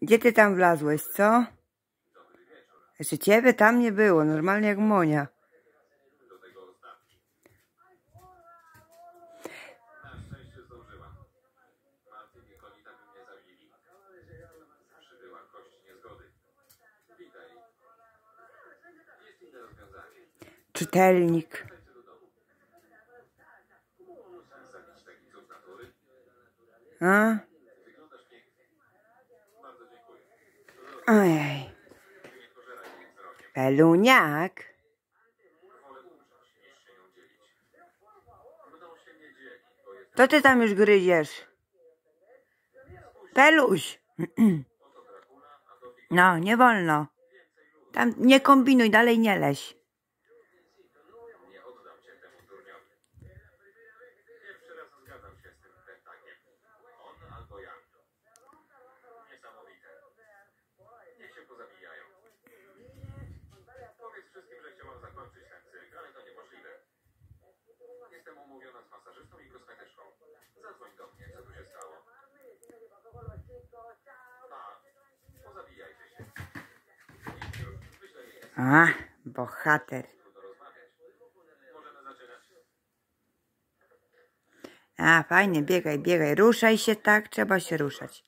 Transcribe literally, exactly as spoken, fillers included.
Gdzie ty tam wlazłeś, co? Jeszcze ciebie tam nie było, normalnie jak Monia. Czytelnik. A? Ojej. Peluniak. To ty tam już gryziesz. Peluś. No, nie wolno. Tam nie kombinuj, dalej nie leź. Jestem umówiona z masażystą i kosmetyczką. Zadzwoń do mnie, co tu się stało. Tak, pozabijajcie się. A, bohater. Możemy zaczynać. A, fajnie, biegaj, biegaj. Ruszaj się tak, trzeba się ruszać.